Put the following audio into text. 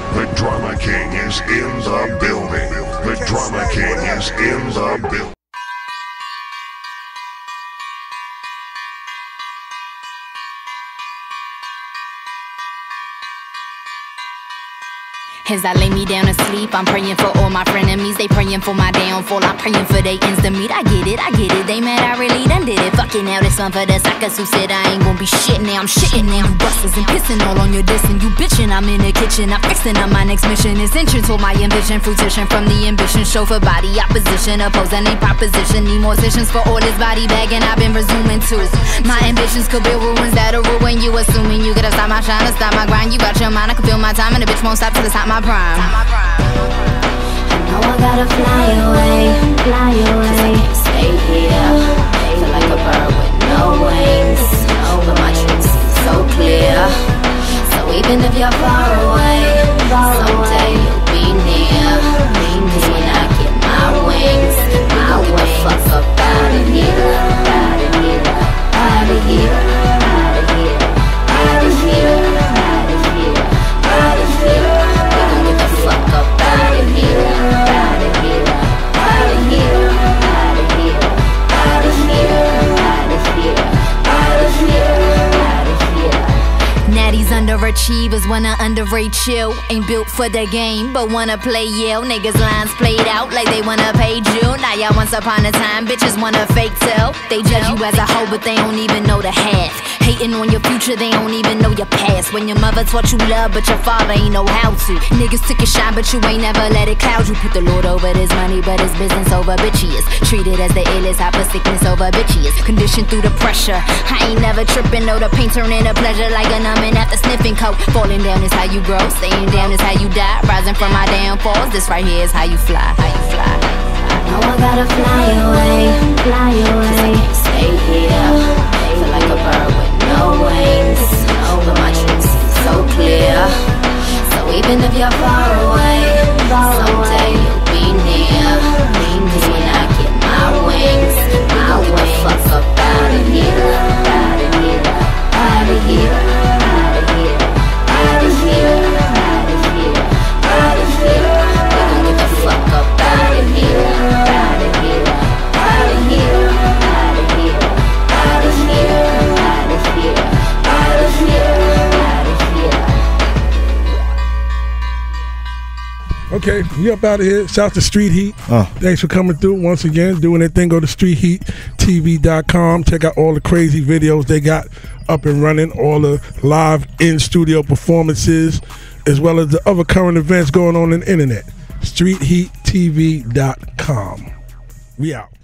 The Drama King is in the building. The Drama King is in the building. As I lay me down to sleep, I'm praying for all my frenemies. They praying for my downfall, I'm praying for they ends to meet. I get it, they mad I really done did it. Fucking out, it's fun for the suckers who said I ain't gon' be shit. Now I'm shitting now, you busters and pissing all on your diss. And you bitching, I'm in the kitchen, I'm fixing up my next mission. Is entrance to my ambition, fruition from the ambition. Chauffeur body, opposition, opposing a proposition. Need more sessions for all this body bag, and I've been resuming too. My ambitions could build ruins that'll ruin you. Assuming you gotta stop my shine, to stop my grind. You got your mind, I can feel my time, and the bitch won't stop till it's not my prime. I know I gotta fly away, 'cause I can't stay here. Feel like a bird with no wings, but my dreams seem so clear. So even if you're far away, someday you'll be near. 'Cause when I get my wings, I will fuck up out of here, out of here, out of here, out of here, out of here, out of here, out of here. Fuck up out of here, out of here, out of here, out of here, out of here, out of here, out of here, out of here. Natties underachievers wanna underrate chill. Ain't built for the game, but wanna play Yale. Niggas lines played out like they wanna pay Jill. Now y'all once upon a time, bitches wanna fake tell. They judge you as a hoe, but they don't even know the half. Hating on your future, they don't even know your past. When your mother taught you love, but your father ain't know how to. Niggas took your shine, but you ain't never let it cloud you. Put the Lord over this money, but his business over bitches. Treated as the illest, hyper sickness over bitches. Conditioned through the pressure, I ain't never tripping. Know the pain turning to pleasure like a numbing after sniffing coke. Falling down is how you grow, staying down is how you die. Rising from my downfalls, this right here is how you fly, how you fly. I know I gotta fly away, 'cause I can't stay here. Feel like a bird with no wings, but my dreams seem so clear. So even if you're far away, someday you'll be near. 'Cause when I get my wings, I will fuck up out of here, out of here, out of here, out of here, out of here, out of here, out of here. We gon' get the fuck up out of here, out of here, out of here, out of here, out of here, out of here, out of here, out of here. Okay, we up out of here. Shout out to Street Heat. Thanks for coming through once again, doing their thing. Go to streetheattv.com. Check out all the crazy videos they got up and running, all the live in-studio performances, as well as the other current events going on the internet. streetheattv.com. We out.